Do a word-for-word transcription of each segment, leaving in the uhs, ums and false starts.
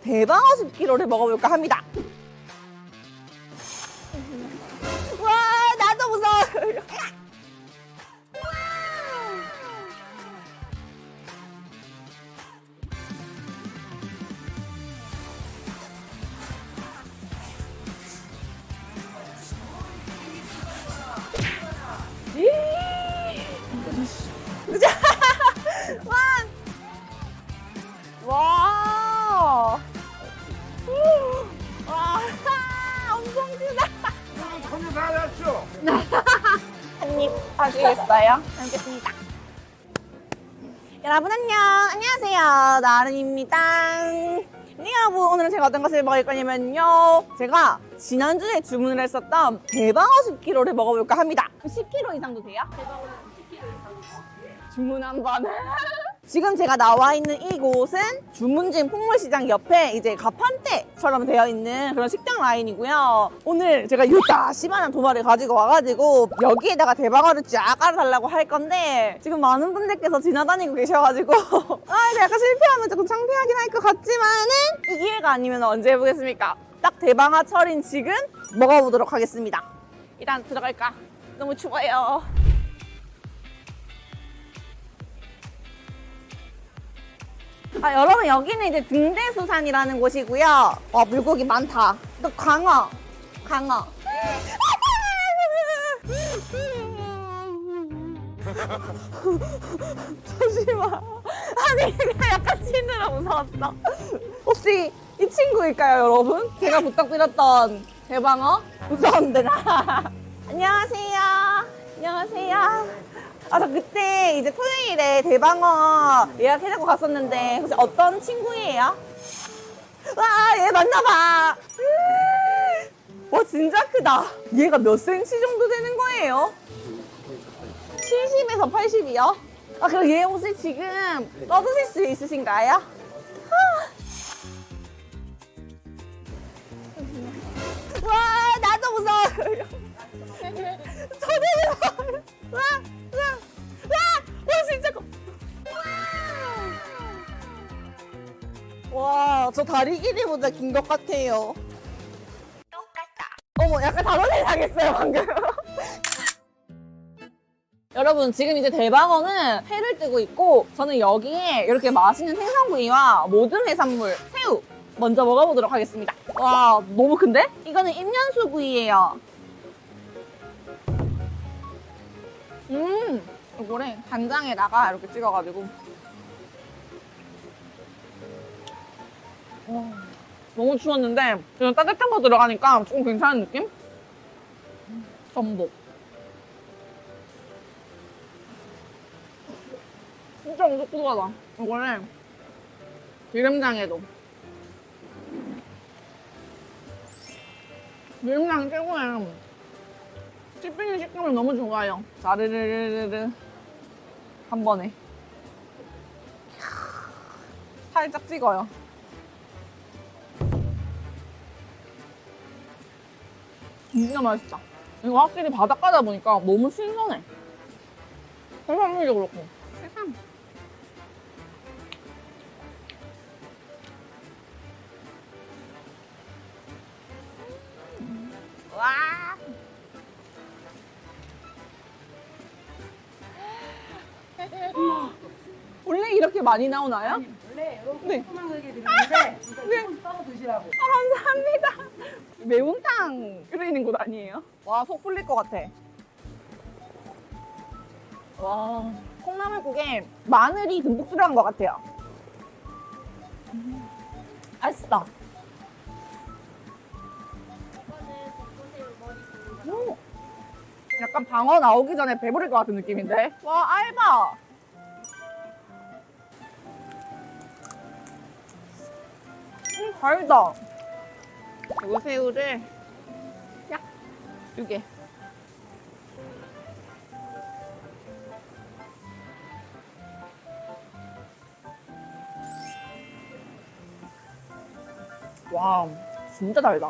대방어 십 킬로그램을 먹어볼까 합니다. 와, 나도 무서워. 와, 와, 엄청 크다. 손님 다 왔죠? 한입 하시겠어요? 알겠습니다. 여러분 안녕, 안녕하세요, 나른입니다. 네, 여러분, 오늘은 제가 어떤 것을 먹을 거냐면요, 제가 지난주에 주문을 했었던 대방어 십 킬로그램을 먹어볼까 합니다. 십 킬로그램 이상도 돼요? 대방어는 십 킬로그램 이상. 주문 한번. 지금 제가 나와 있는 이곳은 주문진 풍물시장 옆에 이제 가판대처럼 되어 있는 그런 식당 라인이고요. 오늘 제가 요따시만한 도마를 가지고 와가지고 여기에다가 대방어를 쫙 깔아달라고 할 건데, 지금 많은 분들께서 지나다니고 계셔가지고 아, 이제 약간 실패하면 조금 창피하긴 할 것 같지만은 이 기회가 아니면 언제 해보겠습니까? 딱 대방어 철인 지금 먹어보도록 하겠습니다. 일단 들어갈까? 너무 추워요. 아, 여러분, 여기는 이제 등대수산이라는 곳이고요. 와, 물고기 많다. 또 광어, 광어. 조심하. 아니, 그냥 약간 찐으로 무서웠어. 혹시 이 친구일까요, 여러분? 제가 부탁드렸던 대방어? 무서운데, 나. 안녕하세요. 안녕하세요. 아, 저 그때 이제 토요일에 대방어 예약해놓고 갔었는데 혹시 어떤 친구예요? 와, 얘 맞나봐. 와, 진짜 크다. 얘가 몇 센치 정도 되는 거예요? 칠십에서 팔십이요? 아, 그럼 얘 혹시 지금 떠드실 수 있으신가요? 와, 나도 무서워. 저도 와, 와, 와, 와, 진짜 커. 와, 저 다리 길이보다 긴 것 같아요. 똑같다. 어머, 약간 단어를 당했어요, 방금. 여러분, 지금 이제 대방어는 회를 뜨고 있고, 저는 여기에 이렇게 맛있는 생선구이와 모든 해산물, 새우 먼저 먹어보도록 하겠습니다. 와, 너무 큰데? 이거는 임면수구이예요. 음, 이거를 간장에다가 이렇게 찍어가지고. 와, 너무 추웠는데 지금 따뜻한 거 들어가니까 조금 괜찮은 느낌? 전복. 진짜 엄청 고소하다. 이거를 기름장에도. 기름장 최고예요. 씹히는 식감이 너무 좋아요. 자르르르르르 한 번에 살짝 찍어요. 진짜 맛있다. 이거 확실히 바닷가다 보니까 너무 신선해. 해산물도 그렇고. 해산. 음. 와. 원래 이렇게 많이 나오나요? 아니, 원래 이렇게 네. 조그만 게 드리는데 진짜 네. 조금 떠서 드시라고. 아, 감사합니다. 매운탕 끓이는 곳 아니에요? 와, 속 풀릴 것 같아. 와, 콩나물국에 마늘이 듬뿍 들어간 것 같아요. 음, 맛있다. 음, 약간 방어 나오기 전에 배부를 것 같은 느낌인데? 와, 알바! 음, 달다. 그리고 새우를 약 두 개. 와, 진짜 달다.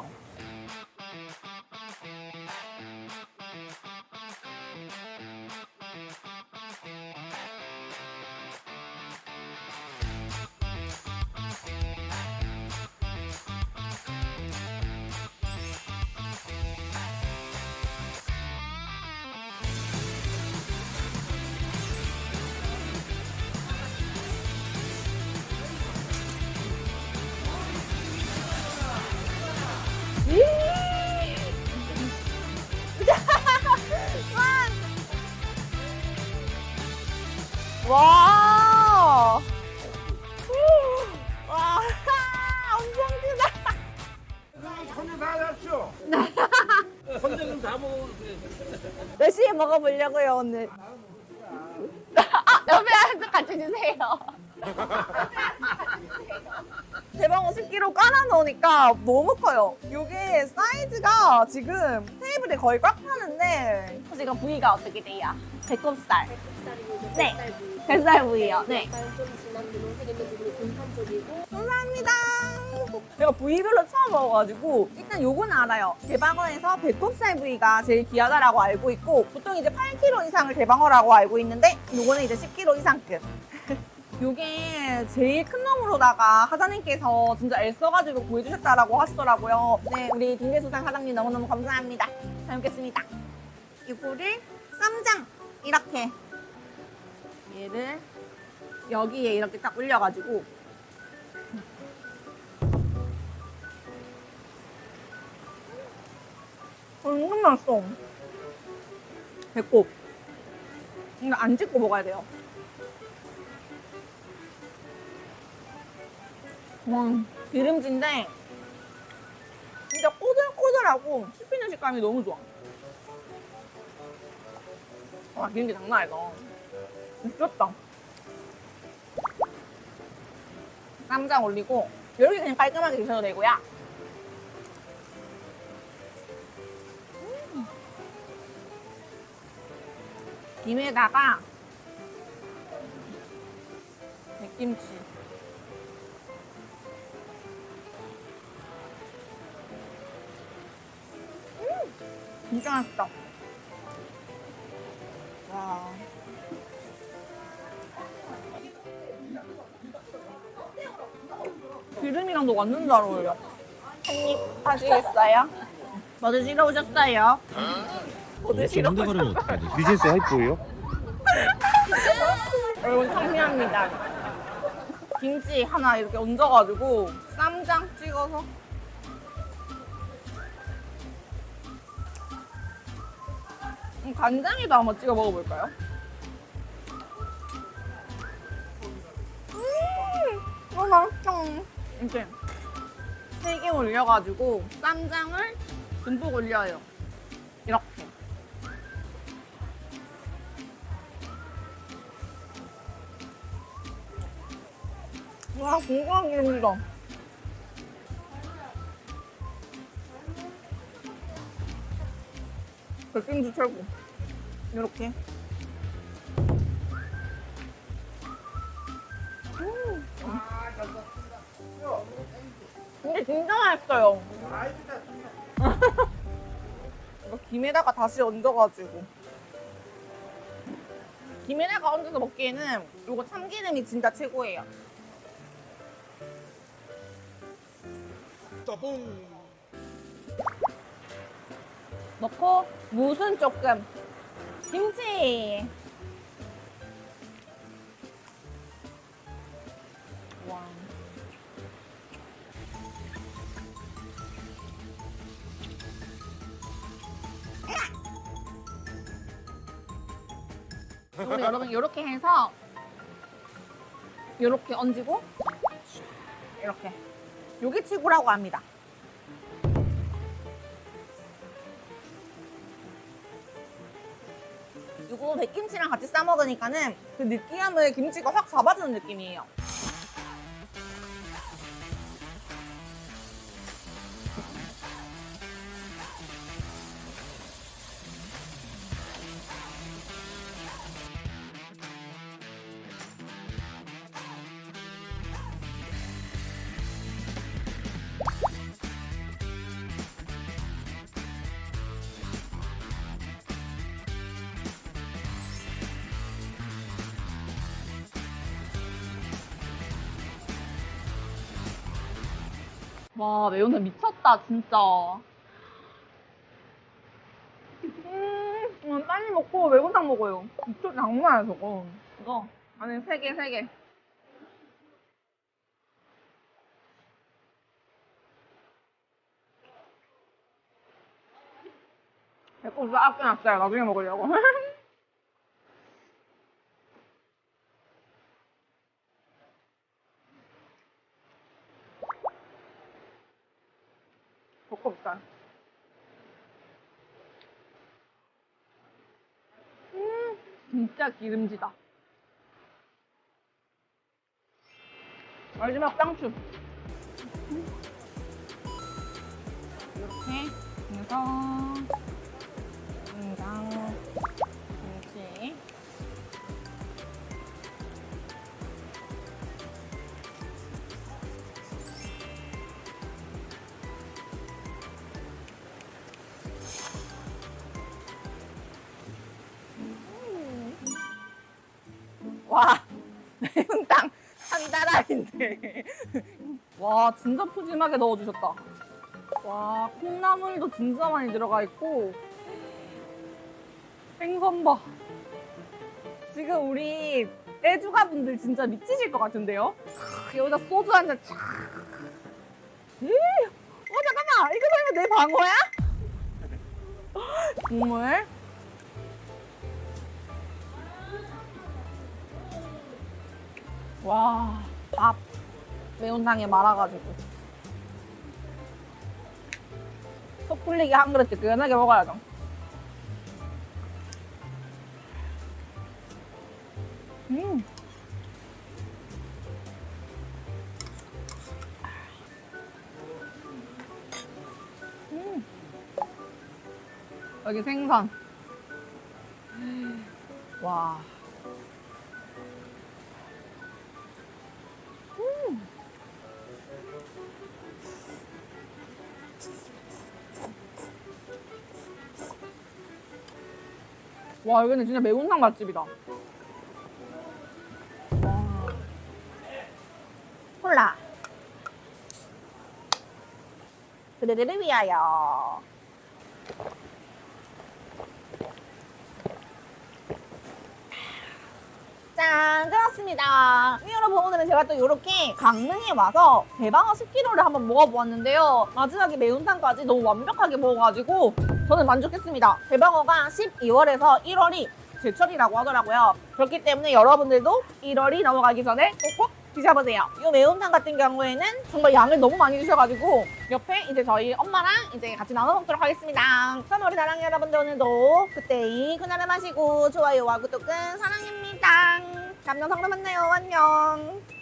열심히 먹어보려고요, 오늘. 아, 옆에 한잔 같이 주세요. 대방어 십 킬로그램 까놔 놓으니까 너무 커요. 이게 사이즈가 지금 테이블에 거의 꽉 차는데 지금 부위가 어떻게 돼요? 배꼽살. 네. 뱃살 부위요. 네. 약간 좀 진한 분홍색 있는 부분이 공판 쪽이고 감사합니다. 제가 부위별로 처음 먹어가지고 일단 요거는 알아요. 대방어에서 배꼽살 부위가 제일 귀하다라고 알고 있고 보통 이제 팔 킬로그램 이상을 대방어라고 알고 있는데 요거는 이제 십 킬로그램 이상급. 요게 제일 큰 놈으로다가 사장님께서 진짜 애써가지고 구해주셨다라고 하시더라고요. 네, 우리 딩대수산 사장님 너무너무 감사합니다. 잘 먹겠습니다. 이거를 쌈장 이렇게 얘를 여기에 이렇게 딱 올려가지고 엄청 맛있어. 배꼽. 근데 안 찍고 먹어야 돼요. 와, 기름진데 진짜 꼬들꼬들하고 씹히는 식감이 너무 좋아. 와, 기름기 장난 아니다. 미쳤다. 쌈장 올리고 이렇게 그냥 깔끔하게 드셔도 되고요. 음. 김에다가 백김치. 음, 진짜 맛있다. 와. 기름이랑도 완전 잘 어울려. 한입 하시겠어요? 뭐 드시러 오셨어요? 뭐 드시러 오셨어요? 비즈니스 하이프예요? 여러분 창피합니다. 김치 하나 이렇게 얹어가지고 쌈장 찍어서 음, 간장에도 한번 찍어 먹어볼까요? 음, 너무 맛있어. 이렇게 세 개 올려가지고 쌈장을 듬뿍 올려요. 이렇게. 와, 고소한 기름이다. 백김치 최고. 이렇게. 음. 근데 진짜 맛있어요. 이거 김에다가 다시 얹어가지고. 김에다가 얹어서 먹기에는 이거 참기름이 진짜 최고예요. 넣고 무순 조금. 김치. 와. 우리 여러분 이렇게 해서 이렇게 얹고 이렇게 요게 치구라고 합니다. 이거 백김치랑 같이 싸 먹으니까는 그 느끼함을 김치가 확 잡아주는 느낌이에요. 와, 매운맛 미쳤다, 진짜. 음, 음, 빨리 먹고 매운탕 먹어요. 미쳤 장난이야, 저거. 이거, 안에 세 개, 세 개. 배꼽 싹 아껴놨어요, 나중에 먹으려고. 볶음살. 진짜 기름지다. 마지막 쌍추. 이렇게 해서 간장, 김치. 와, 매운탕 한 달알인데. 와, 진짜 푸짐하게 넣어주셨다. 와, 콩나물도 진짜 많이 들어가 있고. 생선 봐. 지금 우리 애주가분들 진짜 미치실 것 같은데요? 크, 여기다 소주 한 잔 촥. 에? 어, 잠깐만. 이거 설마 내 방어야? 국물. 와, 밥 매운탕에 말아가지고 속 풀리게 한 그릇 뜨끈하게 먹어야죠. 음. 음. 여기 생선. 와. 와, 여기는 진짜 매운탕 맛집이다. 와. 콜라. 그대들을 위하여. 짠! 끝났습니다. 네, 여러분, 오늘은 제가 또 이렇게 강릉에 와서 대방어 십 킬로그램를 한번 먹어보았는데요. 마지막에 매운탕까지 너무 완벽하게 먹어가지고 저는 만족했습니다. 대방어가 십이월에서 일월이 제철이라고 하더라고요. 그렇기 때문에 여러분들도 일월이 넘어가기 전에 꼭꼭 드셔보세요. 이 매운탕 같은 경우에는 정말 양을 너무 많이 주셔가지고 옆에 이제 저희 엄마랑 이제 같이 나눠 먹도록 하겠습니다. 그럼 우리 나랑 여러분들 오늘도 그때의 그날을 마시고 좋아요와 구독은 사랑입니다. 다음 영상으로 만나요. 안녕.